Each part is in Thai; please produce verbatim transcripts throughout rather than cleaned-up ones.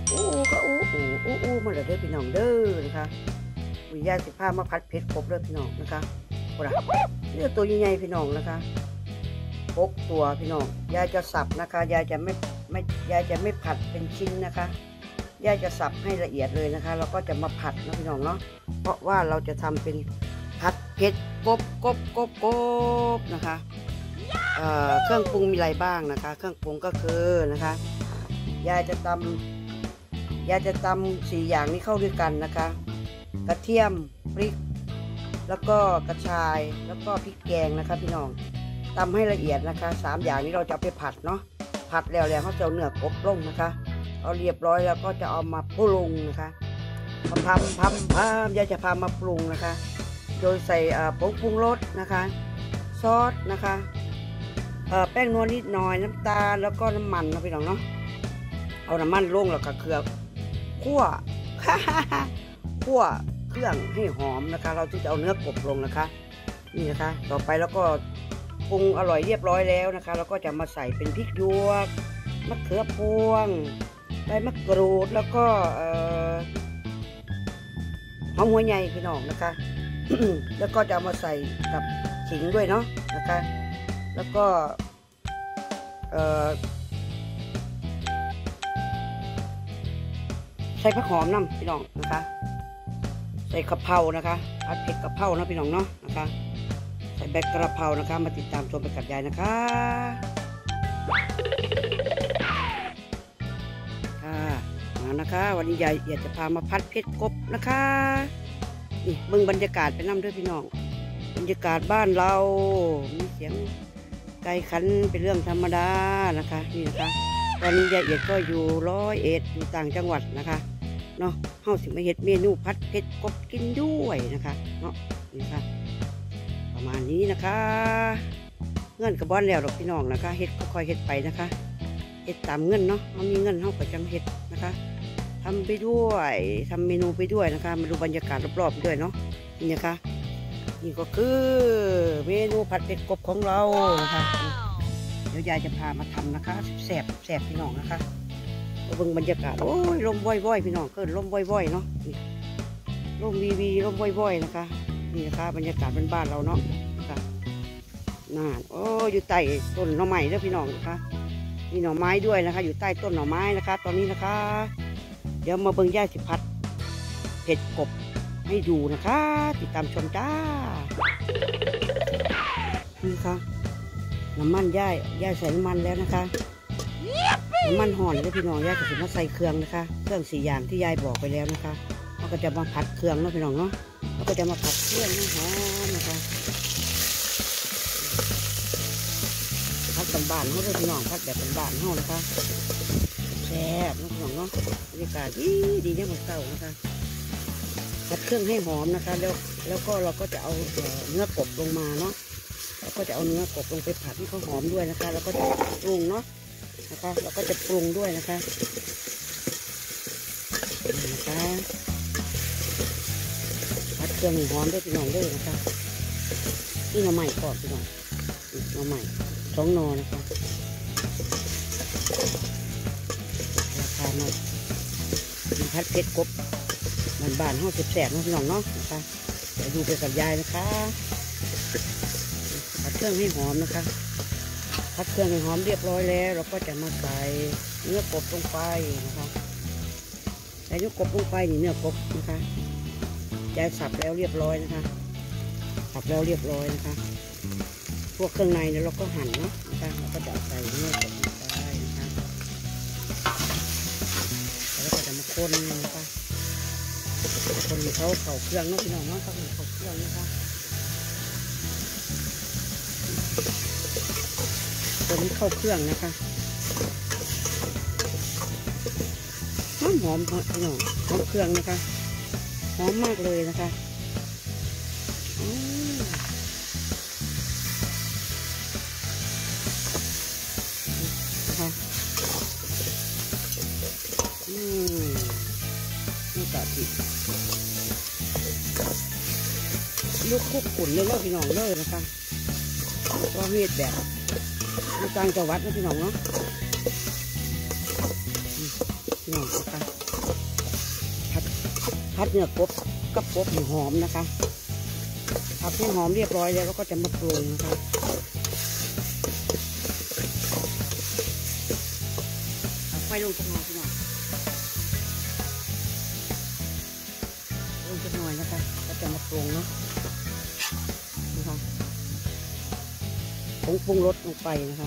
อู้ก็อู้อู้อู้อู้มาเลยเด้อพี่น้องเด้อนะคะวิยาสิผ้ามาพัดเพชรครบเด้อพี่น้องนะคะโอ้ละเนื้อตัวใหญ่ๆพี่น้องนะคะหกตัวพี่น้องยายจะสับนะคะยายจะไม่ไม่ยายจะไม่ผัดเป็นชิ้นนะคะยายจะสับให้ละเอียดเลยนะคะแล้วก็จะมาผัดนะพี่น้องเนาะเพราะว่าเราจะทำเป็นผัดเผ็ดกบกบกบกบนะคะเอ่อเครื่องปรุงมีอะไรบ้างนะคะเครื่องปรุงก็คือนะคะยายจะตำยายจะตำสี่อย่างนี้เข้าด้วยกันนะคะกระเทียมพริกแล้วก็กระชายแล้วก็พริกแกงนะคะพี่น้องตำให้ละเอียดนะคะสามอย่างนี้เราจะเอาไปผัดเนาะผัดแล้วแล้วเขาจะเอาเนื้อกบลงนะคะเอาเรียบร้อยแล้วก็จะเอามาปรุงนะคะพำพำพำพำยายจะพามาปรุงนะคะโดยใส่ผงปรุงรสนะคะซอสนะคะแป้งนวลนิดหน่อยน้ำตาลแล้วก็น้ำมันนะพี่น้องเนาะเอาน้ำมันลงแล้วก็เครื่องคั่วคั่วเครื่องให้หอมนะคะเราจะเอาเนื้อกบลงนะคะนี่นะคะต่อไปแล้วก็ปรุงอร่อยเรียบร้อยแล้วนะคะเราก็จะมาใส่เป็นพริกหยวกมะเขือพวงใบมะกรูดแล้วก็หอมหัวใหญ่พี่น้องนะคะ แล้วก็จะเอามาใส่กับขิงด้วยเนาะนะคะแล้วก็ใส่ผักหอมน้ำพี่น้องนะคะใส่กะเพรานะคะผัดเผ็ดกะเพรานะพี่น้องเนาะนะคะใส่ใบกระเพรานะคะมาติดตามชมไปกับยายนะคะค่ะมานะคะวันนี้ยายอยากจะพามาผัดเผ็ดกบนะคะนี่เบิ่งบรรยากาศไปน้ำด้วยพี่น้องบรรยากาศบ้านเรามีเสียงไก่ขันเป็นเรื่องธรรมดานะคะนี่นะคะตอนนี้ยายเอียดก็อยู่ร้อยเอ็ดอยู่ต่างจังหวัดนะคะเนาะเฮาสิมาเฮ็ดเมนูผัดเผ็ดกบกินด้วยนะคะเนาะนี่ค่ะประมาณนี้นะคะเงินกับบอนแล้วดอกพี่น้องนะคะเฮ็ดค่อยๆเฮ็ดไปนะคะเฮ็ดตามเงินเนาะเฮามีเงินเฮาก็จังเฮ็ดนะคะทำไปด้วยทำเมนูไปด้วยนะคะมาดูบรรยากาศรอบๆด้วยเนาะนี่นะคะนี่ก็คือเมนูผัดเผ็ดกบของเรานะคะเดี๋ยวยายจะพามาทำนะคะแสบแสบพี่น้องนะคะมาเบิ่งบรรยากาศโอ้ยลมว่อยๆพี่น้องเกินลมว่อยๆเนาะลมวีวีลมว่อยๆนะคะนี่นะคะบรรยากาศเป็นบ้านเราเนาะนะคะน่าโอ้อยู่ใต้ต้นหน่อไม้แล้วพี่น้องนะคะมีหน่อไม้ด้วยนะคะอยู่ใต้ต้นหน่อไม้นะคะตอนนี้นะคะเดี๋ยวมาเบิ่งย่าสิผัดเผ็ดกบให้ดูนะคะติดตามชมจ้านี่ค่ะน้ำมันย่ายย่ายใส่น้ำมันแล้วนะคะน้ำมันห่อนแล้วพี่น้องย่ายก็จะมาใส่เครื่องนะคะเครื่องสี่อย่างที่ยายบอกไปแล้วนะคะเราก็จะมาผัดเครื่องเนาะพี่น้องเนาะเราก็จะมาผัดเครื่องให้หอมนะคะผัดกันบ้านเขาเลยพี่น้องผัดแบบเป็นบ้านเขานะคะแซ่บนะพี่น้องเนาะบรรยากาศดีดีเนี่ยเหมือนเก่านะคะผัดเครื่องให้หอมนะคะแล้วแล้วก็เราก็จะเอาเนื้อกบลงมาเนาะแล้วก็จะเอาเนื้อกบลงไปผัดให้เขาหอมด้วยนะคะแล้วก็จะปรุงเนาะนะคะแล้วก็จะปรุงด้วยนะคะนะคะผัดเครื่องให้หอมด้วยพี่น้องด้วยนะคะนี่หน่อไม้ก่อนพี่น้องหน่อไม้สองหน่อนะคะราคาหน่อยผัดเผ็ดกบบ้านๆห้องแสบๆนะพี่น้องเนาะนะคะเดี๋ยวดูไปกับยายนะคะผัดเครื่องให้หอมนะคะผัดเครื่องให้หอมเรียบร้อยแล้วเราก็จะมาใส่เนื้อกบลงไปนะคะใส่เนื้อกบลงไปนี่เนื้อกบนะคะยายสับแล้วเรียบร้อยนะคะสับแล้วเรียบร้อยนะคะพวกเครื่องในเนี่ยเราก็หั่นเนาะนะคะเราก็จะใส่เนื้อกบลงไปนะคะแล้วก็จะมาคนนะคะคนเขาเข่าเครื่องน้องพี่น้องเนาะเขาเข่าเครื่องนะคะตัวนี้เข้าเครื่องนะคะหอมหอมพี่น้องหอมเครื่องนะคะหอมมากเลยนะคะนะคะอืมนี่กะทิลูกคุกขุ่นเลยว่าพี่น้องเลยนะคะว่าเฮ็ดแบบในต่างจังหวัดนะพี่น้องเนาะพี่น้องนะคะพัดเนื้อกบกับกบหอมนะคะผัดให้หอมเรียบร้อยแล้วเราก็จะมาปรุงนะคะไฟลงจังหน่อยพี่น้องลงจังหน่อยนะคะก็จะมาปรุงเนาะนะคะผงปรุงรสลงไปนะคะ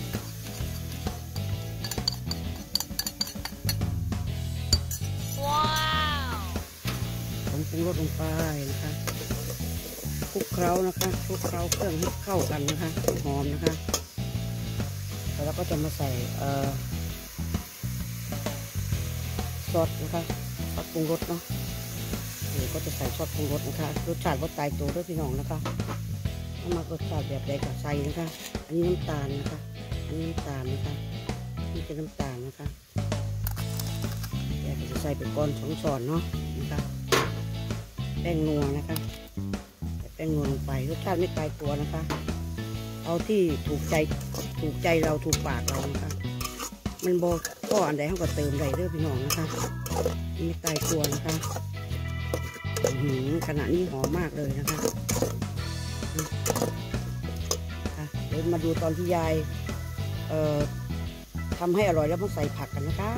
ผงปรุงรสลงไปนะคะคลุกเคล้านะคะคลุกเคล้าเครื่องให้เข้ากันนะคะหอมนะคะแล้วก็จะมาใส่ซอสนะคะซอสปรุงรสเนาะหรือก็จะใส่ซอสปรุงรสนะคะรสชาติว่าตายตัวด้วยพี่น้องนะคะถ้ามารสชาติแบบใดก็ใส่นะคะอันนี้น้ำตาลนะคะอันนี้น้ำตาลนะคะนี่เป็นน้ำตาลนะคะอยากจะใส่เป็นก้อนสองช้อนเนาะนะคะแป้งนัวนะคะแป้งนัวลงไปรสชาติไม่ตายตัวนะคะเอาที่ถูกใจถูกใจเราถูกปากเรานะคะมันบอกก็อันใดเขาก็เติมใดเด้อพี่น้องนะคะไม่ตายตัวนะคะหืมขนาดนี้หอมมากเลยนะคะเดี๋ยวมาดูตอนที่ยายเอ่อทำให้อร่อยแล้วมาใส่ผักกันนะคะ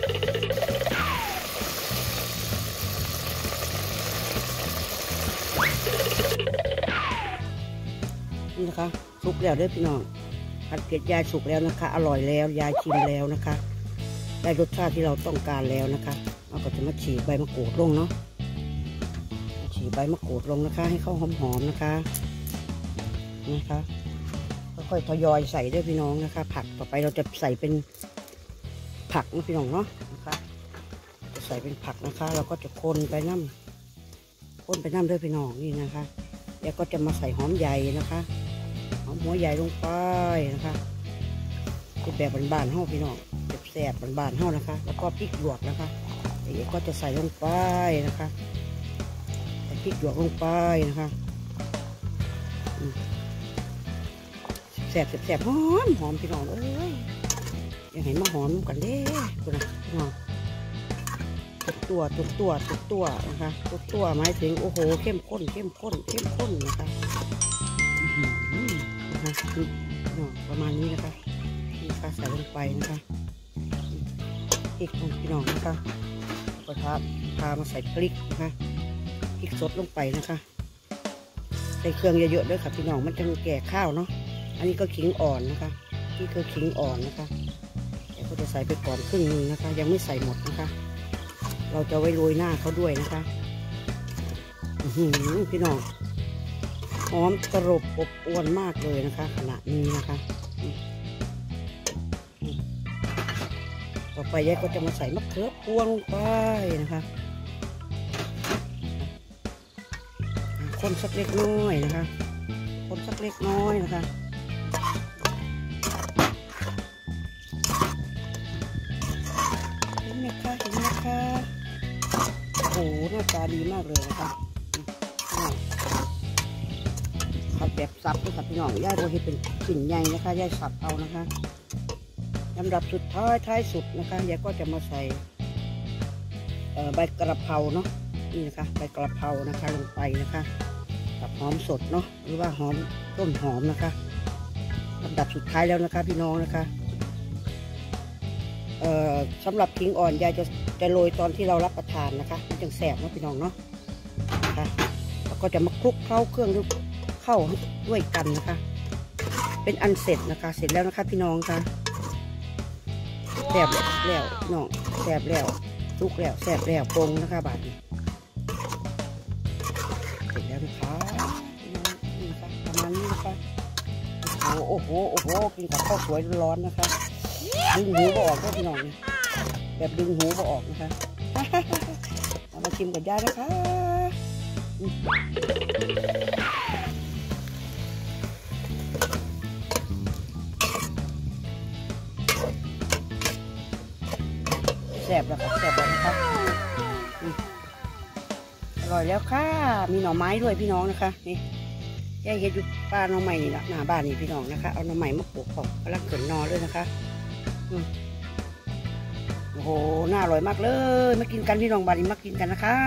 นี่นะคะสุกแล้วเด้อพี่น้องผัดเผ็ดยายสุกแล้วนะคะอร่อยแล้วยายชิมแล้วนะคะได้รสชาติที่เราต้องการแล้วนะคะเราก็จะมาฉีกใบมะกรูดลงเนาะฉีกใบมะกรูดลงนะคะให้เข้าหอมๆนะคะนะคะค่อยๆทยอยใส่ด้วยพี่น้องนะคะผักต่อไปเราจะใส่เป็นผักนะพี่น้องเนาะนะคะจะใส่เป็นผักนะคะเราก็จะคนไปน้ำคนไปน้ำด้วยพี่น้องนี่นะคะแล้วก็จะมาใส่หอมใหญ่นะคะหอมหัวใหญ่ลงไปนะคะเป็นแบบบานๆห่อพี่น้องแบบแสบบานๆห่อนะคะแล้วก็พริกหยวกนะคะเอ๋ก็จะใส่ลงไปนะคะใส่พริกหยวกลงไปนะคะแสบแสบหอมหอมพี่น้องเอ้ยยังเห็นมาหอมกันเด้คุณนะพี่น้องตุกตัวตุกตัวตุกตัวนะคะตุกตัวหมายถึงโอ้โหเข้มข้นเข้มข้นเข้มข้นนะคะนะคะคือประมาณนี้นะคะนี่ค่ะใส่ลงไปนะคะพริกของพี่น้องนะคะก็ทาพามาใส่พริกนะคะพริกสดลงไปนะคะใส่เครื่องเยอะๆด้วยค่ะพี่น้องมันจะแก่ข้าวเนาะอันนี้ก็ขิงอ่อนนะคะนี่คือขิงอ่อนนะคะเดี๋ยวก็จะใส่ไปก่อนครึ่งนึงนะคะยังไม่ใส่หมดนะคะเราจะไว้โรยหน้าเขาด้วยนะคะพี่น้องหอมกรบอบอวลมากเลยนะคะขณะนี้นะคะต่อไปยายก็จะมาใส่มะเขือพวงลงไปนะคะคนสักเล็กน้อยนะคะคนสักเล็กน้อยนะคะเห็นไหมคะเห็นไหมคะโอ้โหหน้าตาดีมากเลยนะคะผัดแบบสับนะคะพี่น้องย่ายโรยให้เป็นชิ้นใหญ่นะคะย่ายสับเอานะคะลำดับสุดท้ายท้ายสุดนะคะยายก็จะมาใส่ใบกระเพราเนาะนี่นะคะใบกระเพรานะคะลงไปนะคะกับหอมสดเนาะหรือว่าหอมต้นหอมนะคะลำดับสุดท้ายแล้วนะคะพี่น้องนะคะเอ่อสำหรับขิงอ่อนยายจะจะโรยตอนที่เรารับประทานนะคะมันจึงแสบนะพี่น้องเนาะนะคะแล้วก็จะมาคลุกเคล้าเครื่องเข้าด้วยกันนะคะเป็นอันเสร็จนะคะเสร็จแล้วนะคะพี่น้องค่ะแสบแล้วน้องแสบแล้วทุกแล้วแสบแล้วปรุงนะคะบาดนี้เสร็จแล้วนะคะนี่นะคะประมาณนี้นะคะโอ้โหโอ้โหกินกับข้าวสวยร้อนนะคะดึงหูบ่ออกก็พี่น้องแบบดึงหูบ่ออกนะคะเอามาชิมกับยายนะคะแซ่บแล้วค่ะแซ่บแล้วนะคะอร่อยแล้วค่ะมีหน่อไม้ด้วยพี่น้องนะคะนี่แยกเห็ดอยู่ป้าหน่อไม้นี่ละหน้าบ้านนี่พี่น้องนะคะเอาหน่อไม้มาปลูกของกำลังเกิดนอด้วยนะคะโอ้โหโหน่าอร่อยมากเลยมากินกันพี่น้องบาริมากินกันนะคะ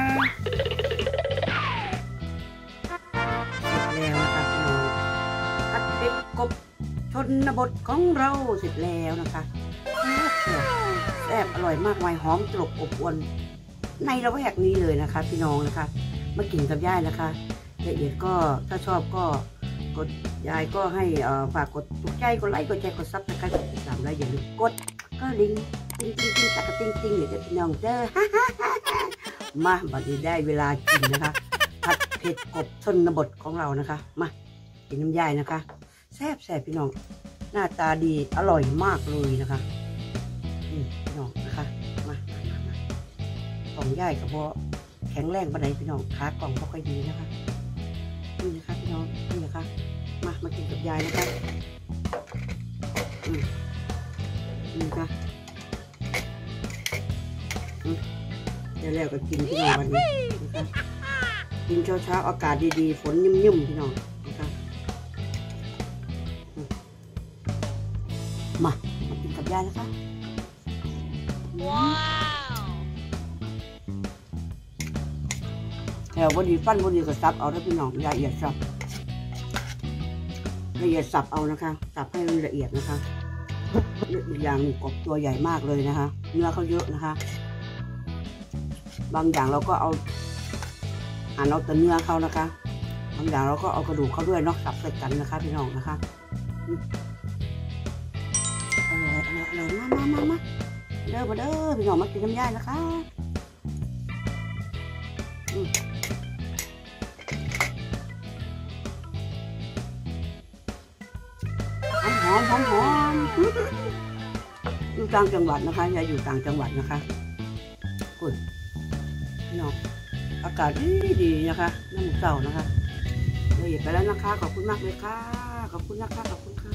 เสร็จแล้วนะคะพี่น้องผัดเผ็ดกบชนบทของเราเสร็จแล้วนะคะแซ่บอร่อยมากมายหอมตลบอบอวลในระแวกนี้เลยนะคะพี่น้องนะคะมากินกับย่ายนะคะละเอียดก็ถ้าชอบก็กดยายก็ให้ฝากกดถูกใจกดไลค์กดแชร์กดซับสไครต์กดติดตามแล้วอย่าลืมกดก็ลิงติ้งติ้งติ้งตักกระติ้งติ้งเดี๋ยวจะพี่น้องเจอมาบัดนี้ได้เวลากินนะคะผัดเผ็ดกบชนบทของเรานะคะมากินน้ำย่ายนะคะแซ่บแซ่บพี่น้องหน้าตาดีอร่อยมากเลยนะคะนี่พี่น้องนะคะมากล่องย่ายกับพอแข็งแรงปานใดพี่น้องขากล่องก็ค่อยดีนะคะนี่นะคะพี่น้องนี่นะคะมามากินกับยายนะคะอืมนี่นะคะเดี๋ยวแล้วก็กินพี่น้องวันนี้นะคะกินเช้าเช้าอากาศดีๆฝนยุ่มๆพี่น้องนะคะมามากินกับยายนะคะว้าวแถวบดีฟันบดีก็ซับเอาได้พี่น้องละเอียดซับละเอียดสับเอานะคะสับให้ละเอียดนะคะอีกอย่างกบตัวใหญ่มากเลยนะคะเนื้อเขาเยอะนะคะบางอย่างเราก็เอาหั่นเอาแต่เนื้อเขานะคะบางอย่างเราก็เอากระดูกเขาด้วยเนาะสับใส่กันนะคะพี่น้องนะคะอร่อยอร่อยอร่อยมามามามาเด้อมาเด้อพี่น้องมากินน้ำย่ายนะคะหอมหอมหอมอยู่ต่างจังหวัดนะคะยายอยู่ต่างจังหวัดนะคะคุณพี่น้องอากาศดีดีนะคะน้ำเต่านะคะละเอียดไปแล้วนะคะขอบคุณมากเลยค่ะขอบคุณนะคะขอบคุณค่ะ